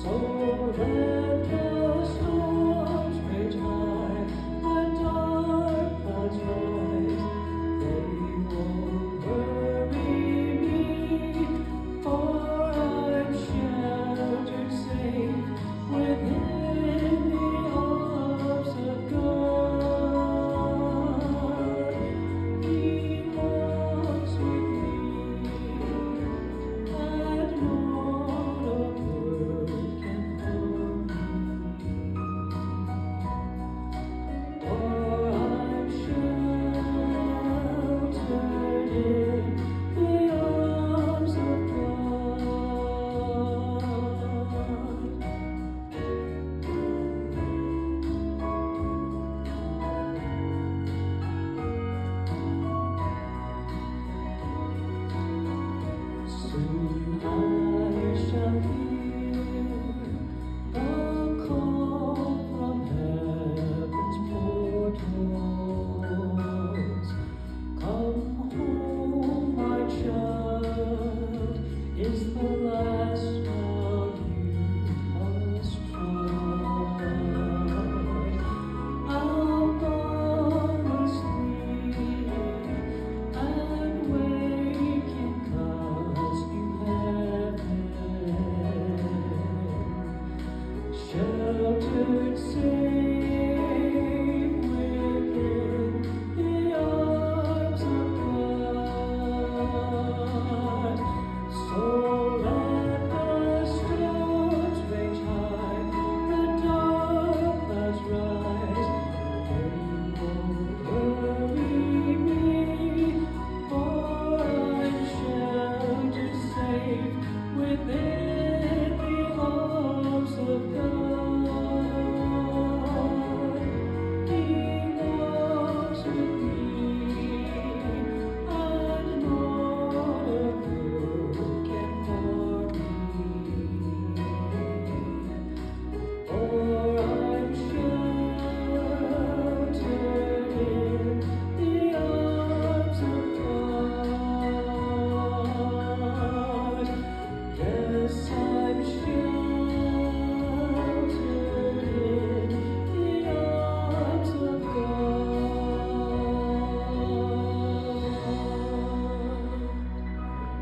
So let the storms rage high, the dark clouds rise. They won't worry me, for I'm sheltered safe within the arms of God. He walks with me, and not a word can harm me. For I'm sheltered in the arms of God. Soon I shall hear the call from heaven's portals. Come home, my child, is the light